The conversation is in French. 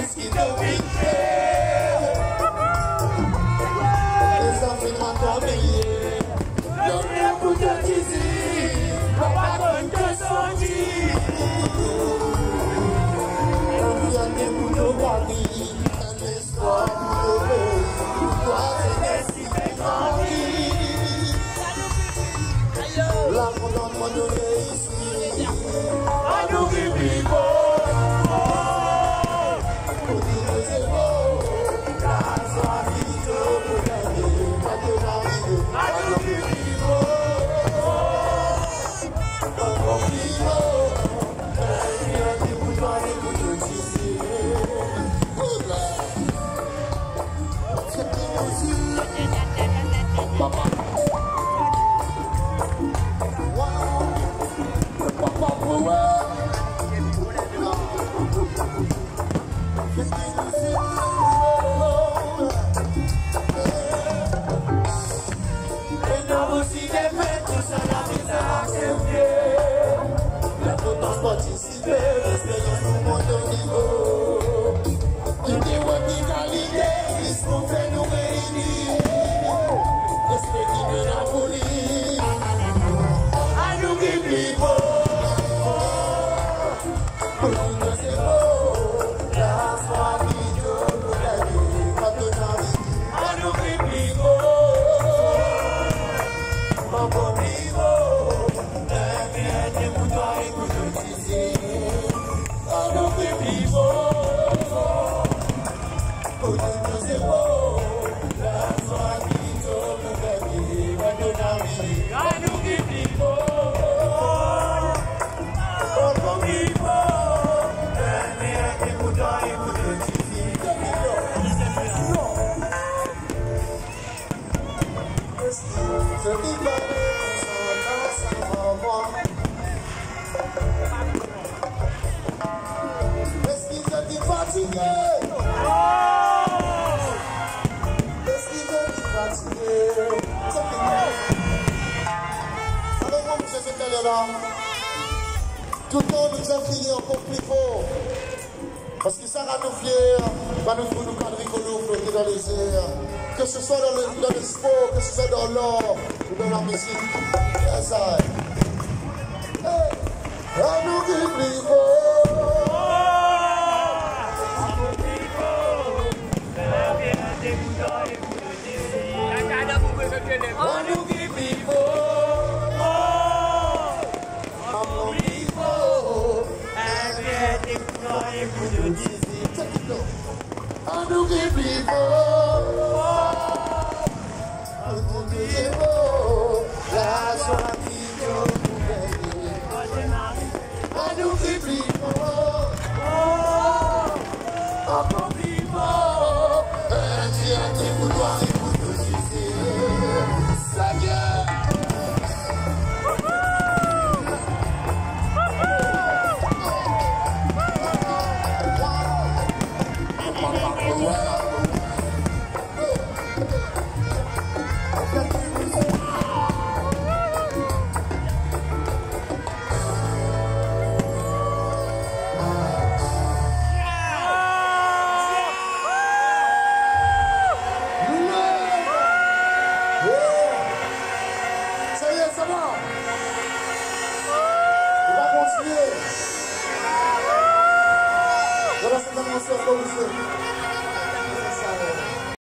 Tout le monde nous a crié encore plus fort. Parce que ça rend nous fiers, va nous faire nous quadricolores flotter dans les airs. Que ce soit dans le sport, que ce soit dans l'or ou dans la musique. C'est ça. Hey, va nous crier plus fort. Va nous crier plus fort. Voilà, c'est un concert comme vous.